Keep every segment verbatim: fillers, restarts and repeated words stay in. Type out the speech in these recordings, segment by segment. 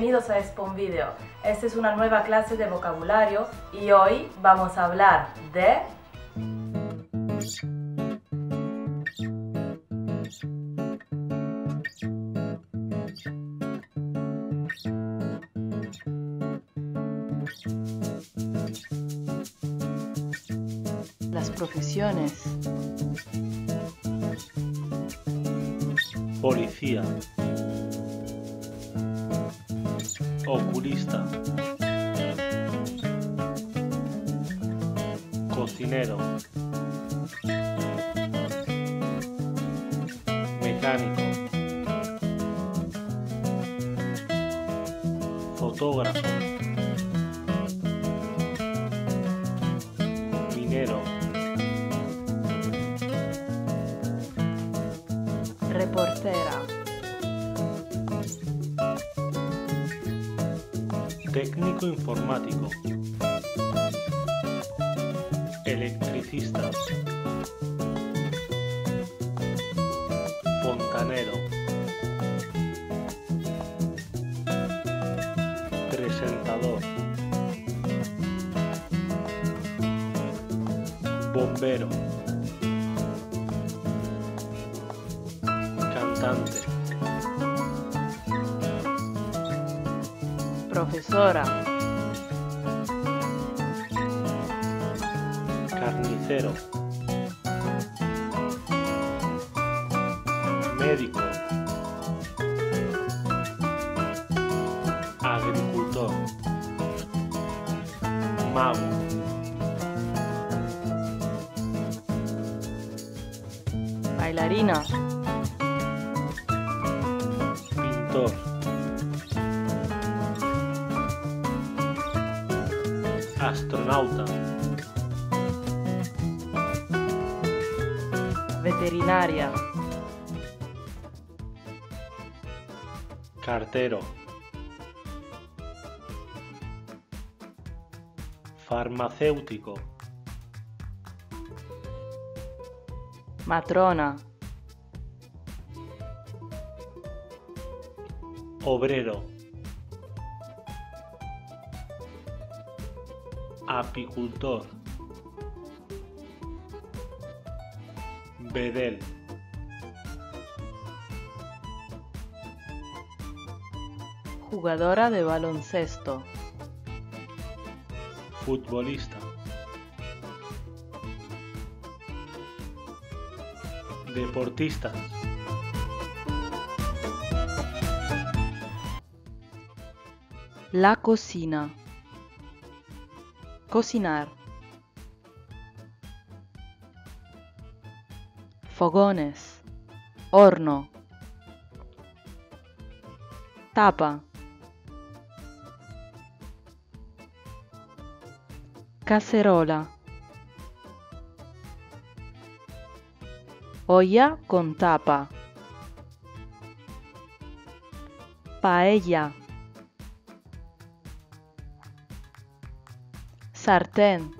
bienvenidos a Spoon Video. Esta es una nueva clase de vocabulario y hoy vamos a hablar de las profesiones. Policía, oculista, cocinero, mecánico, fotógrafo, minero, Reportera, técnico informático, electricista, fontanero, presentador, bombero, cantante, profesora, carnicero, médico, agricultor, mago, bailarina, pintor, astronauta, veterinaria, cartero, farmacéutico, matrona, obrero, apicultor, bedel, jugadora de baloncesto, futbolista, deportista, la cocina, cocinar, fogones, horno, tapa, cacerola, olla con tapa, paella, sartén,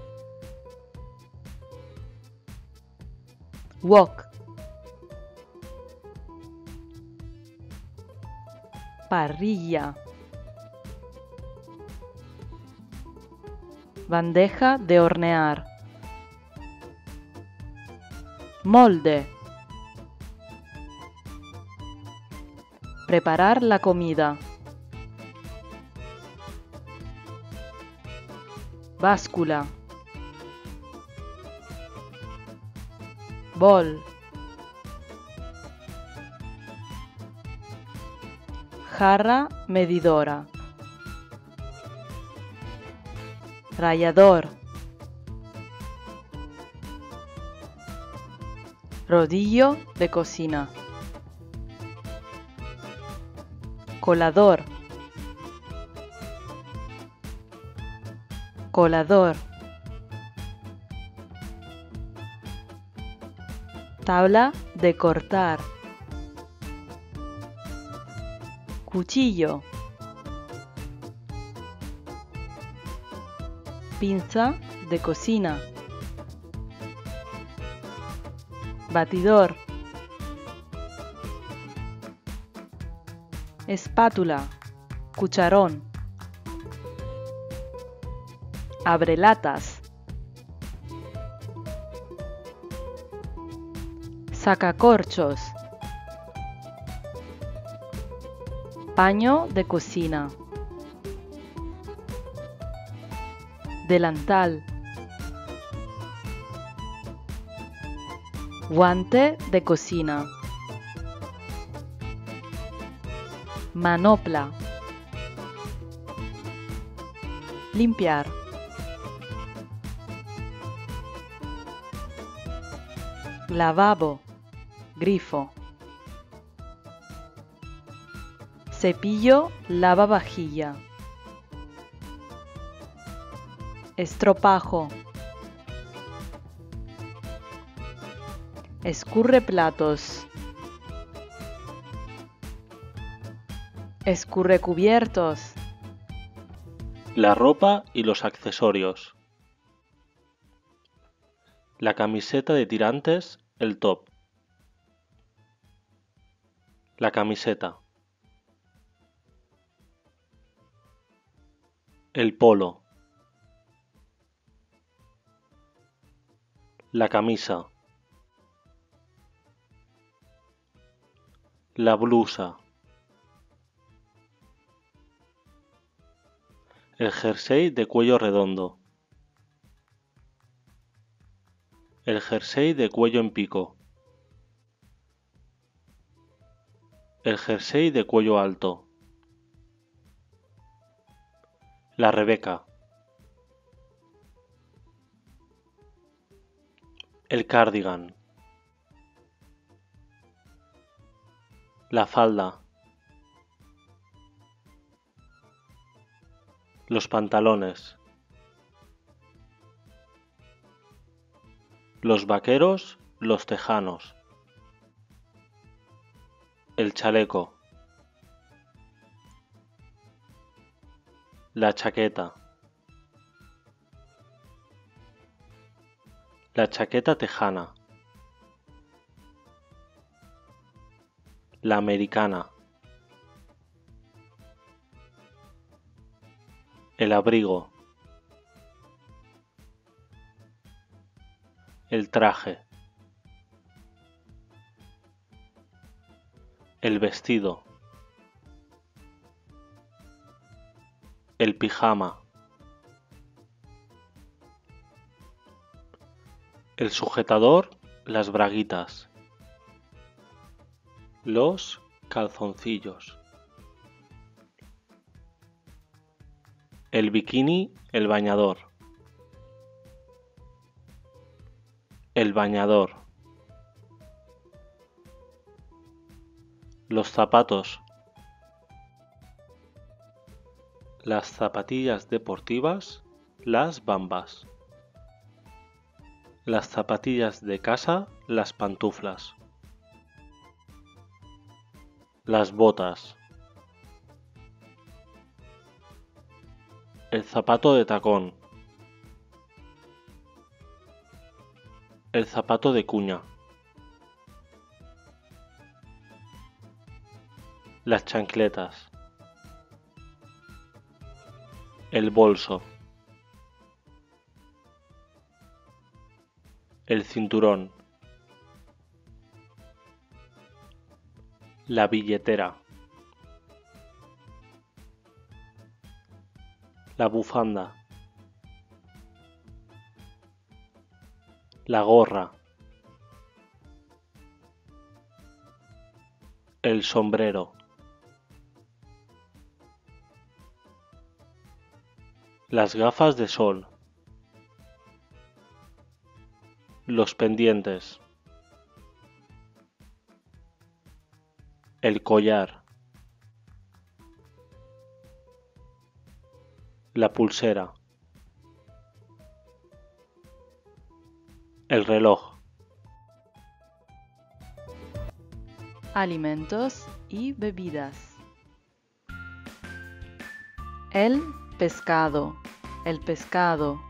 wok, parrilla, bandeja de hornear, molde, preparar la comida, báscula, bol, jarra medidora, rallador, rodillo de cocina, colador, colador, tabla de cortar, cuchillo, pinza de cocina, batidor, espátula, cucharón, abrelatas, sacacorchos, paño de cocina, delantal, guante de cocina, manopla, limpiar, lavabo, grifo, cepillo lavavajilla, estropajo, escurreplatos, escurrecubiertos, la ropa y los accesorios, la camiseta de tirantes, el top, la camiseta, el polo, la camisa, la blusa, el jersey de cuello redondo, el jersey de cuello en pico, el jersey de cuello alto, la rebeca, el cardigan, la falda, los pantalones, los vaqueros, los tejanos, el chaleco, la chaqueta, la chaqueta tejana, la americana, el abrigo, el traje, el vestido, el pijama, el sujetador, las braguitas, los calzoncillos, el bikini, el bañador, el bañador, los zapatos, las zapatillas deportivas, las bambas, las zapatillas de casa, las pantuflas, las botas, el zapato de tacón, el zapato de cuña, las chancletas, el bolso, el cinturón, la billetera, la bufanda, la gorra, el sombrero, las gafas de sol, los pendientes, el collar, la pulsera, el reloj. Alimentos y bebidas. El pescado, el pescado.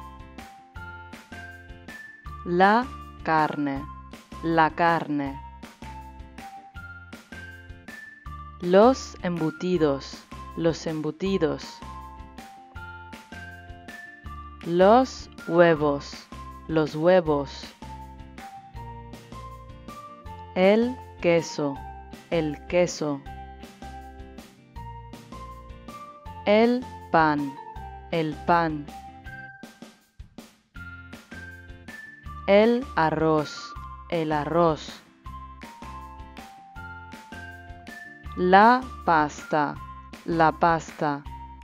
La carne, la carne. Los embutidos, los embutidos. Los huevos, los huevos. El queso, el queso. El pan, el pan. El arroz, el arroz. La pasta, la pasta.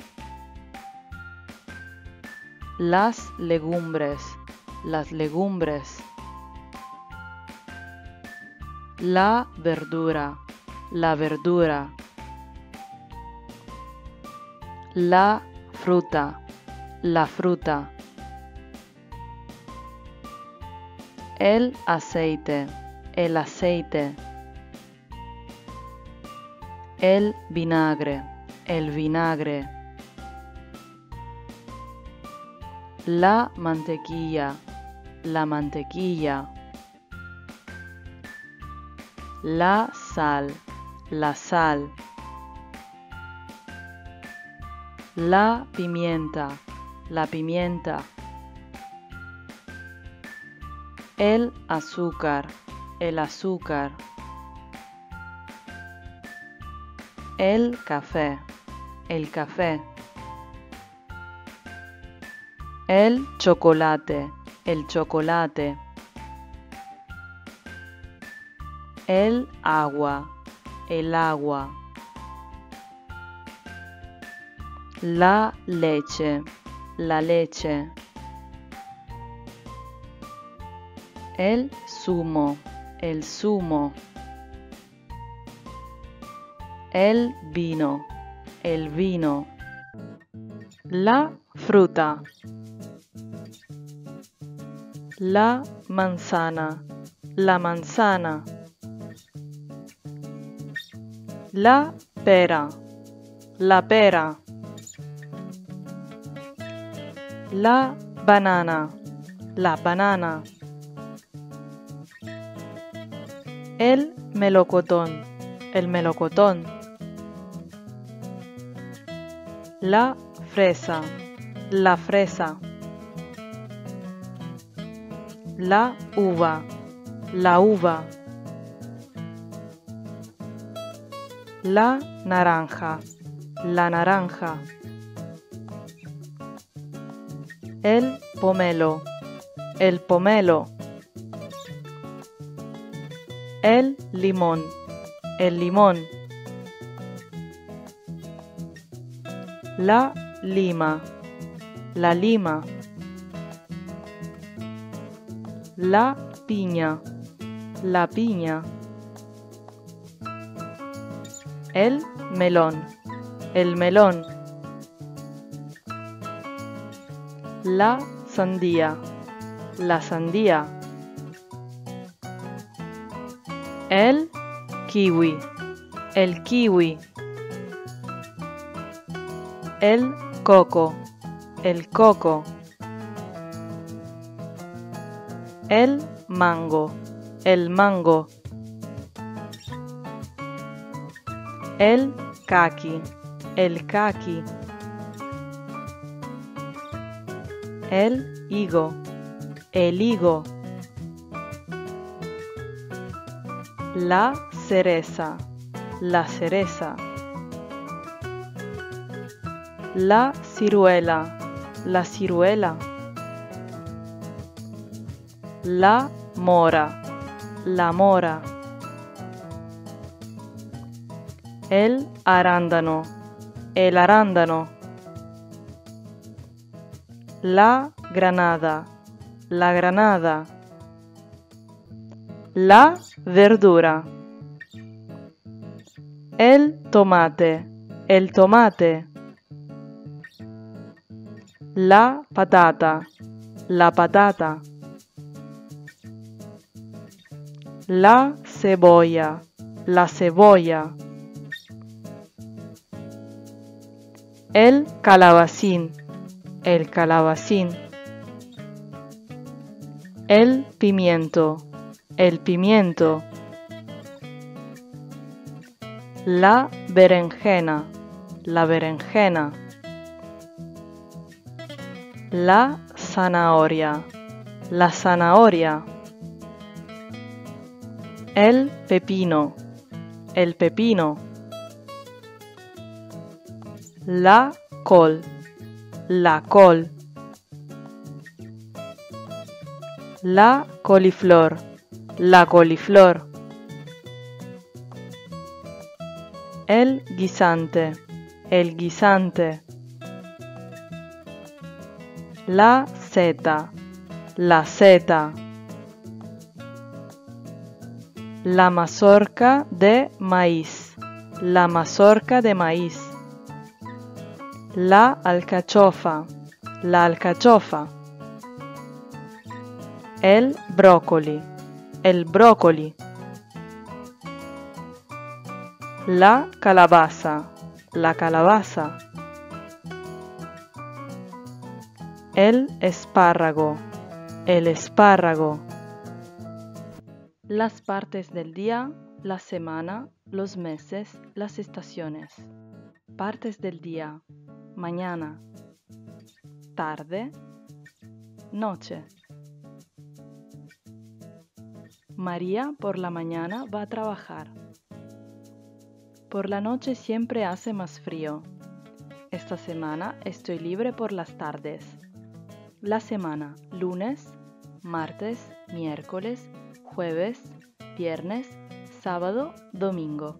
Las legumbres, las legumbres. La verdura, la verdura. La fruta, la fruta. El aceite, el aceite. El vinagre, el vinagre. La mantequilla, la mantequilla. La sal, la sal. La pimienta, la pimienta. El azúcar, el azúcar. El café, el café. El chocolate, el chocolate. El agua, el agua. La leche, la leche. El zumo, el zumo. El vino, el vino. La fruta. La manzana, la manzana. La pera, la pera. La banana, la banana. El melocotón, el melocotón. La fresa, la fresa. La uva, la uva. La naranja, la naranja. El pomelo, el pomelo. El limón, el limón. La lima, la lima. La piña, la piña. El melón, el melón. La sandía, la sandía. El kiwi, el kiwi. El coco, el coco. El mango, el mango. El caqui, el caqui. El higo, el higo. La cereza, la cereza. La ciruela, la ciruela. La mora, la mora. El arándano, el arándano. La granada, la granada. La verdura. El tomate, el tomate. La patata, la patata. La cebolla, la cebolla. El calabacín, el calabacín. El pimiento, el pimiento. La berenjena, la berenjena. La zanahoria, la zanahoria. El pepino, el pepino. La col, la col. La coliflor, la coliflor. El guisante, el guisante. La seta, la seta. La mazorca de maíz, la mazorca de maíz. La alcachofa, la alcachofa. El brócoli, el brócoli. La calabaza, la calabaza. El espárrago, el espárrago. Las partes del día, la semana, los meses, las estaciones. Partes del día: mañana, tarde, noche. María por la mañana va a trabajar. Por la noche siempre hace más frío. Esta semana estoy libre por las tardes. La semana: lunes, martes, miércoles, jueves, viernes, sábado, domingo.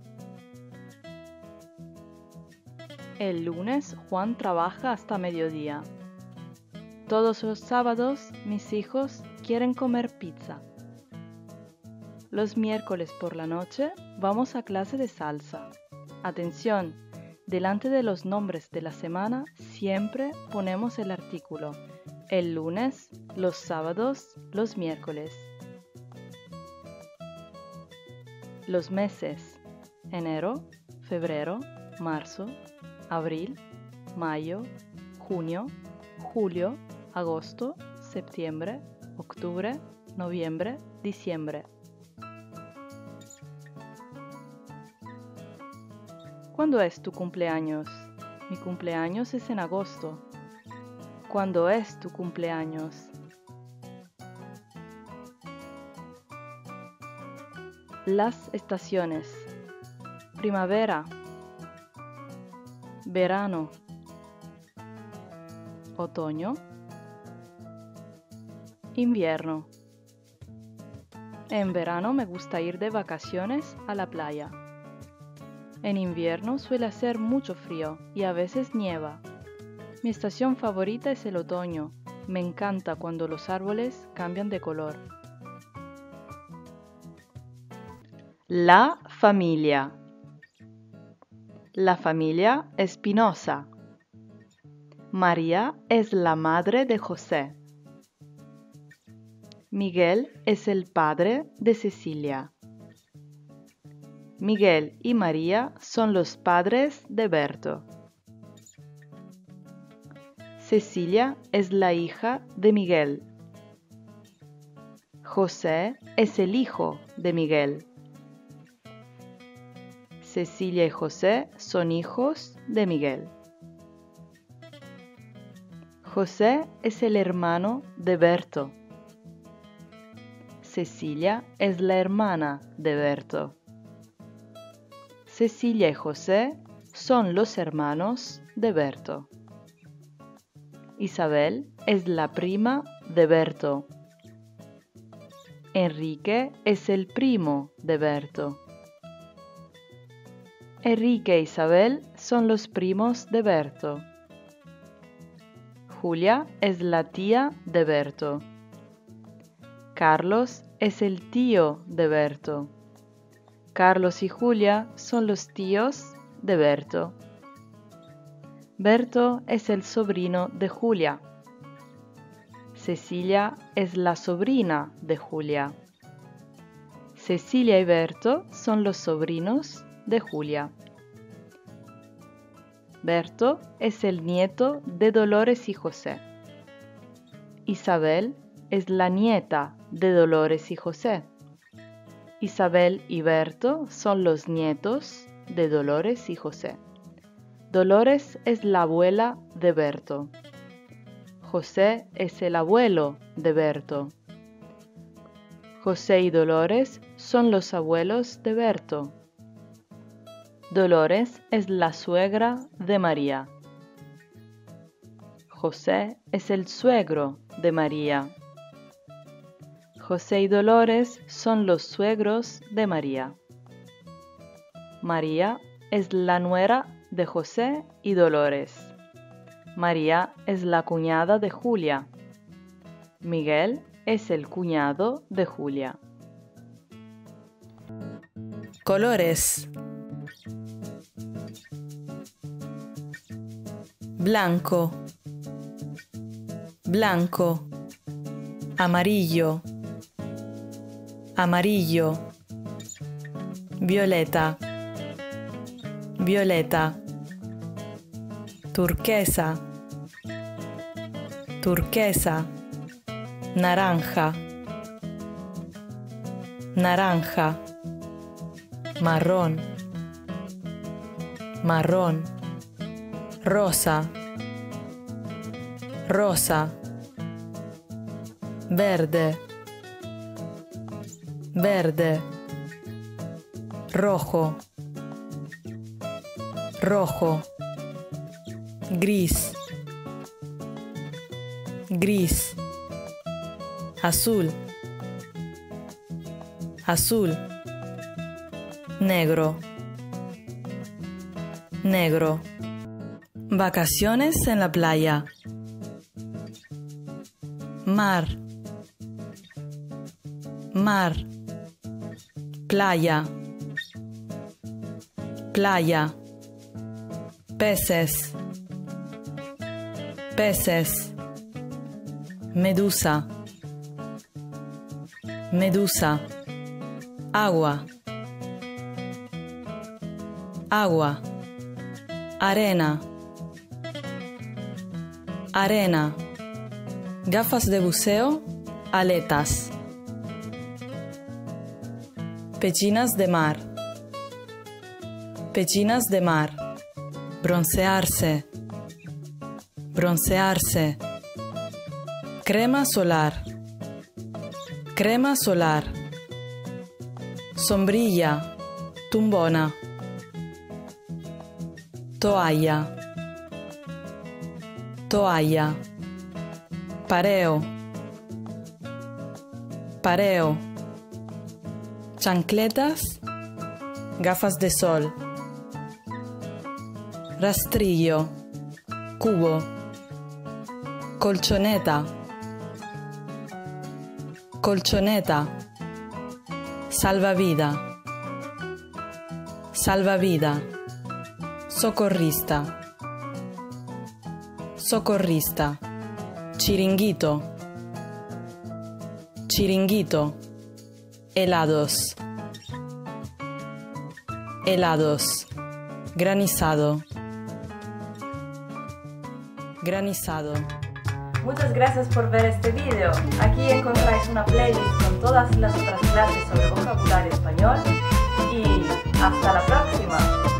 El lunes Juan trabaja hasta mediodía. Todos los sábados mis hijos quieren comer pizza. Los miércoles por la noche vamos a clase de salsa. Atención, delante de los nombres de la semana siempre ponemos el artículo: el lunes, los sábados, los miércoles. Los meses: enero, febrero, marzo, abril, mayo, junio, julio, agosto, septiembre, octubre, noviembre, diciembre. ¿Cuándo es tu cumpleaños? Mi cumpleaños es en agosto. ¿Cuándo es tu cumpleaños? Las estaciones: primavera, verano, otoño, invierno. En verano me gusta ir de vacaciones a la playa. En invierno suele hacer mucho frío y a veces nieva. Mi estación favorita es el otoño. Me encanta cuando los árboles cambian de color. La familia. La familia Espinosa. María es la madre de José. Miguel es el padre de Cecilia. Miguel y María son los padres de Berto. Cecilia es la hija de Miguel. José es el hijo de Miguel. Cecilia y José son hijos de Miguel. José es el hermano de Berto. Cecilia es la hermana de Berto. Cecilia y José son los hermanos de Berto. Isabel es la prima de Berto. Enrique es el primo de Berto. Enrique e Isabel son los primos de Berto. Julia es la tía de Berto. Carlos es el tío de Berto. Carlos y Julia son los tíos de Berto. Berto es el sobrino de Julia. Cecilia es la sobrina de Julia. Cecilia y Berto son los sobrinos de Julia. Berto es el nieto de Dolores y José. Isabel es la nieta de Dolores y José. Isabel y Berto son los nietos de Dolores y José. Dolores es la abuela de Berto. José es el abuelo de Berto. José y Dolores son los abuelos de Berto. Dolores es la suegra de María. José es el suegro de María. José y Dolores son los suegros de María. María es la nuera de José y Dolores. María es la cuñada de Julia. Miguel es el cuñado de Julia. Colores: blanco, blanco, amarillo, amarillo, violeta, violeta, turquesa, turquesa, naranja, naranja, marrón, marrón, rosa, rosa, verde, verde, rojo, rojo, gris, gris, azul, azul, negro, negro. Vacaciones en la playa. Mar, mar, playa, playa, peces, peces, medusa, medusa, agua, agua, arena, arena, gafas de buceo, aletas, pechinas de mar, pechinas de mar, broncearse, broncearse, crema solar, crema solar, sombrilla, tumbona, toalla, toalla, pareo, pareo, chancletas, gafas de sol, rastrillo, cubo, colchoneta, colchoneta, salvavida, salvavida, socorrista, socorrista, chiringuito, chiringuito, helados, helados, granizado, granizado. Muchas gracias por ver este video. Aquí encontráis una playlist con todas las otras clases sobre vocabulario español y hasta la próxima.